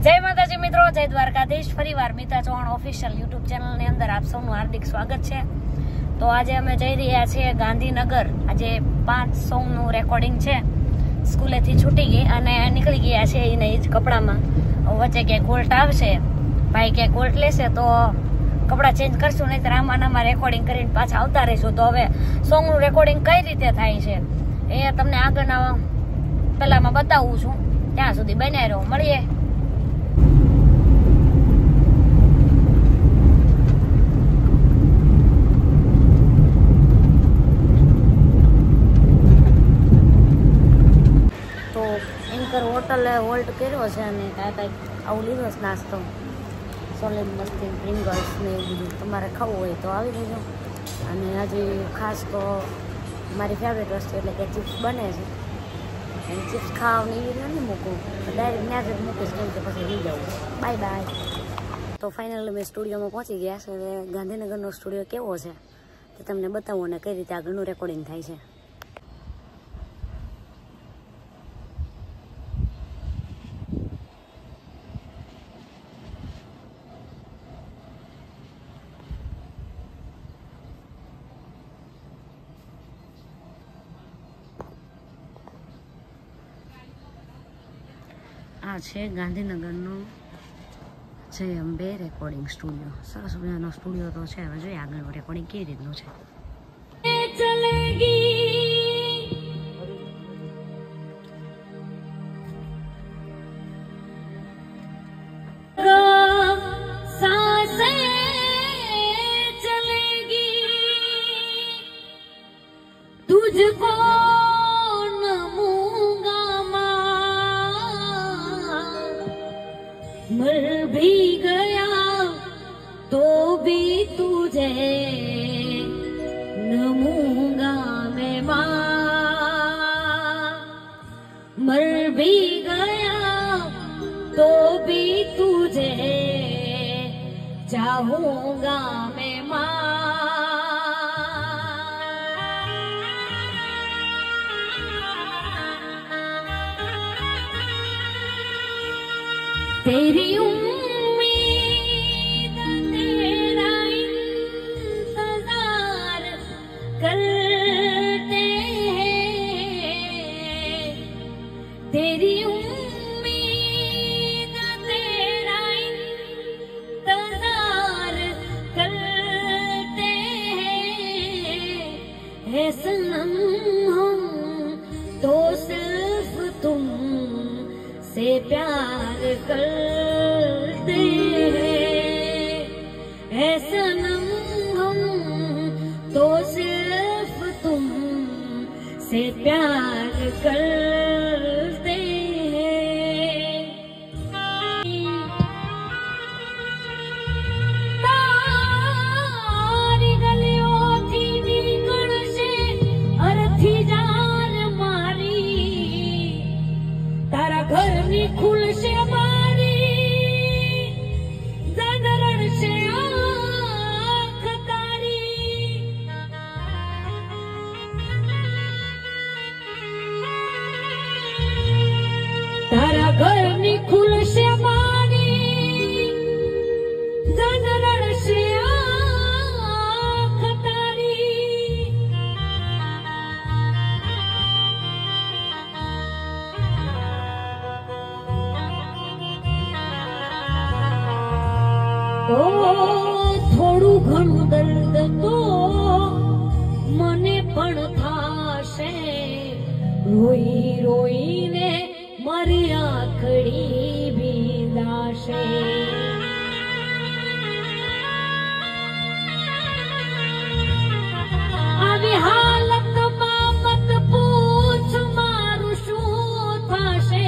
जय माताजी मित्रों, जय द्वारकाधीश। फरीवार Meeta Chauhan official YouTube channel ની અંદર આપ સૌનું હાર્દિક સ્વાગત છે। તો આજે અમે જઈ રહ્યા છીએ ગાંધીનગર। આજે 5 સોંગનું રેકોર્ડિંગ છે। સ્કૂલેથી છૂટી ગઈ અને નીકળી ગયા છે એને જ કપડામાં। વચ્ચે કે કોલ્ટ આવશે, ભાઈ કે કોલ્ટ લેશે તો કપડા ચેન્જ કરશું, નહીં તો આમાં રેકોર્ડિંગ કરીને પાછા આવતા રહીશું। તો હવે સોંગનું રેકોર્ડિંગ કઈ રીતે થાય છે એ તમને આગળના પહેલામાં બતાવું છું। ત્યાં સુધી બન્યા રહો, મળીએ। હોટલ હોલ્ટ કર્યો છે અને કાંઈક આવું લીધો છે નાસ્તો, સોલિડ મલ્ટી પ્રિંગલ્સ ને એવું બધું। તમારે ખાવું હોય તો આવી જજો। અને હજી ખાસ તો મારી ફેવરેટ વસ્તુ એટલે કે ચિપ્સ બને છે, અને ચિપ્સ ખાવાની એવી રીતે નહીં મૂકું, ડાયરેક્ટ ત્યાં જ મૂકીશ, કેમ કે પછી લઈ જાઉં। Bye bye. તો ફાઇનલી મેં સ્ટુડિયોમાં પહોંચી ગયા છે। હવે ગાંધીનગરનો સ્ટુડિયો કેવો છે તે તમને બતાવું અને કઈ રીતે આગળનું રેકોર્ડિંગ થાય છે। આ છે ગાંધીનગરનો જય અંબે રેકોર્ડિંગ સ્ટુડિયો। સરસ મજાનો સ્ટુડિયો તો છે। હવે જોઈએ આગળનું રેકોર્ડિંગ કેવી રીતનું છે। मर भी गया तो भी तुझे नमूंगा मैं माँ। मर भी गया तो भी तुझे चाहूंगा मैं माँ। तेरी उम्मीद तेरा इंतजार करते हैं। तेरी उम्मीद तेरा इंतजार करते हैं। सनम हम तो सिर्फ तुम से प्यार करते हैं। सनम हम तो सिर्फ तुम से प्यार करते हैं। तारी गलियों थी नीकळ से अरथी जार मारी, तारा घर नी खुल से मारी, जनरण से आँख तारी। तारा घर नी खुल से मारी, जनरण से आँख तारी। થોડું ઘણું દર્દ તો મને પણ થાશે, રોઈ રોઈને મારી આંખડી ભીંજાશે। આવી હાલતમાં મત પૂછ મારું શું થશે।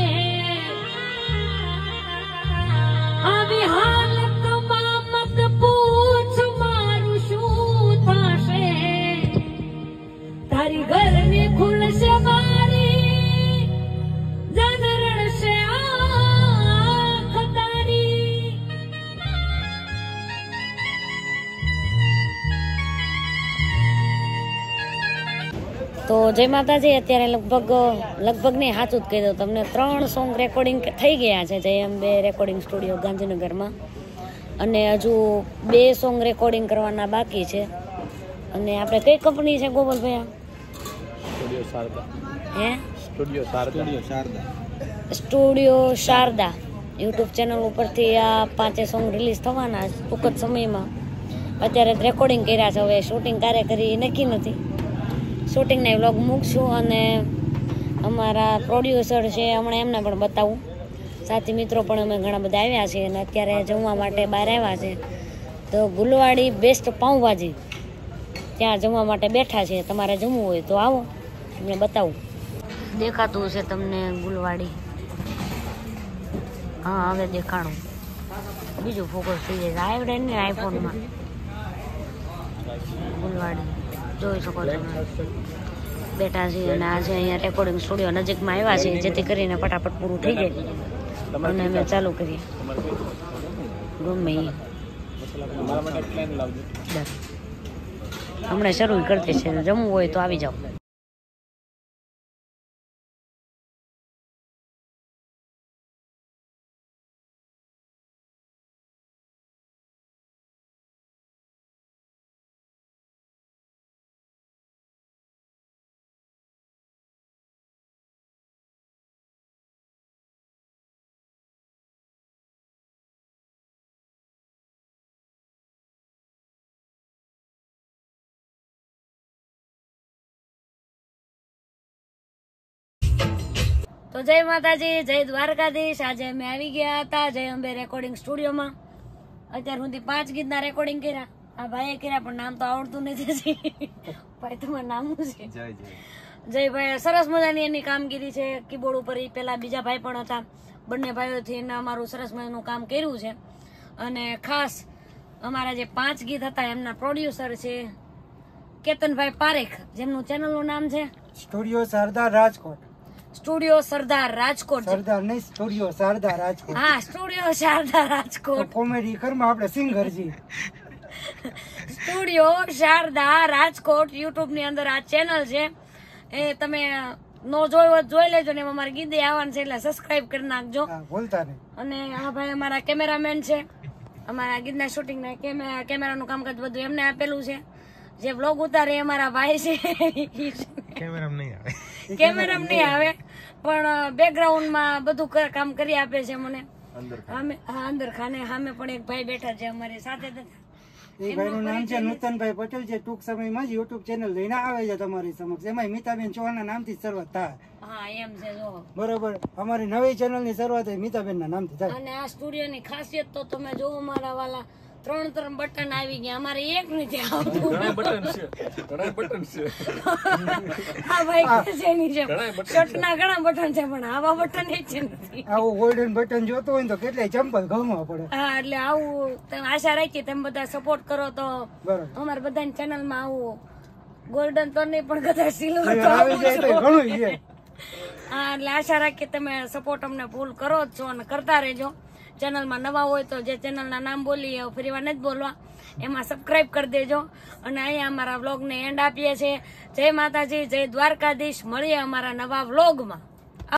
આવી तारी घर ने खुल से मारी, जनरण से आ જય માતાજી. અત્યારે લગભગ નહીં, સાચું જ કહી દઉં તમને, 3 સોંગ રેકોર્ડિંગ થઈ ગયા છે જય અંબે રેકોર્ડિંગ સ્ટુડિયો ગાંધીનગરમાં, અને હજુ 2 સોંગ રેકોર્ડિંગ કરવાના બાકી છે. અને આપણે કઈ કંપની છે Gopalbhai? Studio Sharda YouTube channel ઉપરથી આ 5 સોંગ રિલીઝ થવાના ટૂંક જ સમયમાં. અત્યારે રેકોર્ડિંગ કર્યા છે, હવે શૂટિંગ ક્યારે કરી નક્કી નથી. શૂટિંગના વ્લોગ મૂકશું અને અમારા પ્રોડ્યુસર છે હમણાં એમને પણ બતાવું. સાથી મિત્રો પણ અમે ઘણા બધા આવ્યા છીએ અને અત્યારે જમવા માટે બહાર આવ્યા છે. તો ગુલવાડી બેસ્ટ પાઉંભાજી ત્યાં જમવા માટે બેઠા છે. તમારે જમવું હોય તો આવો, તમને બતાવું. દેખાતું છે તમને ગુલવાડી? હા, હવે દેખાણું. બીજું ફોકસ થઈ જાય આવડે ને આઈફોનમાં. ગુલવાડી જોઈ શકો છો, બેઠા છીએ અને આજે અહીંયા રેકોર્ડિંગ સ્ટુડિયો નજીકમાં આવ્યા છે, જેથી કરીને ફટાફટ પૂરું થઈ જાય અને અમે ચાલુ કરીએ. ગમે હમણાં શરૂ કરતી છે. જમવું હોય તો આવી જાઓ. તો જય માતાજી, જય દ્વારકાધીશ. આજે અમે આવી ગયા હતા જય અંબે રેકોર્ડિંગ સ્ટુડિયોમાં. અત્યાર સુધી 5 ગીતના રેકોર્ડિંગ કર્યા. આ ભાઈએ કર્યા પણ નામ તો આવડતું નથી. ભાઈ તમારું નામ શું છે? જયભાઈ. સરસ મજાની એની કામગીરી છે કીબોર્ડ ઉપર. પેલા બીજા ભાઈ પણ હતા, બંને ભાઈઓથી અમારું સરસ મજાનું કામ કર્યું છે. અને ખાસ અમારા જે 5 ગીત હતા એમના પ્રોડ્યુસર છે કેતનભાઈ પારેખ, જેમનું ચેનલનું નામ છે સ્ટુડિયો સરદાર રાજકોટ. સ્ટુડિયો સરદાર રાજકોટ. સરદાર નહીં, સ્ટુડિયો શારદા રાજકોટ. હા, સ્ટુડિયો શારદા રાજકોટ. કોમેડી કરમાં આપણે સિંગરજી. સ્ટુડિયો શારદા રાજકોટ યુટ્યુબ ની અંદર આ ચેનલ છે. એ તમે નો જોઈ લેજો ને. અમારે ગીતે આવવાનું છે એટલે સબસ્ક્રાઇબ કરી નાખજો, ભૂલતા નહીં. અને આ ભાઈ અમારા કેમેરામેન છે. અમારા ગીતના શૂટિંગ ના કેમેરાનું કામકાજ બધું એમને આપેલું છે. જે વ્લોગ ઉતારે અમારા ભાઈ છે. કેમેરામાં નહીં આવે પણ બેકગ્રાઉન્ડમાં બધું કામ કરી આપે છે મને. અંદર ખાને સામે પણ એક ભાઈ બેઠા છે અમારી સાથે. એ ભાઈનું નામ છે નૂતનભાઈ પટેલ, જે ટૂંક સમયમાં જ યુટ્યુબ ચેનલ લઈને આવે છે તમારી સમક્ષ. એમાં મીતાબેન ચૌહાણના નામથી શરૂઆત થાય. હા, એમ છે. જો બરોબર, અમારી નવી ચેનલ ની શરૂઆત મીતાબેન ના નામથી થાય. અને આ સ્ટુડિયો ની ખાસિયત તો તમે જોવો મારા વાલા, 3 બટન આવી ગયા. અમારે એક નથી આવતું. હા ભાઈ, શર્ટના ઘણા બટન છે પણ આવા બટન જ નથી. આવું ગોલ્ડન બટન જોતો હોય તો કેટલાય ચંપલ ઘઉંમાં પડે. હા, એટલે આવું તમે આશા રાખીએ તમે બધા સપોર્ટ કરો તો અમારે બધાની ચેનલ માં આવું ગોલ્ડન તો નહીં પણ કદાચ સિલ્વર તો આવી જાય તો ઘણું છે. હા, એટલે આશા રાખીએ તમે સપોર્ટ અમને ફૂલ કરો જ છો અને કરતા રહેજો. ચેનલમાં નવા હોય તો જે ચેનલના નામ બોલીએ ફરી વાર નથી બોલવા, એમાં સબસ્ક્રાઇબ કરી દેજો. અને અહીંયા અમારા વ્લોગને એન્ડ આપીએ છીએ. જય માતાજી, જય દ્વારકાધીશ. મળીએ અમારા નવા વ્લોગમાં.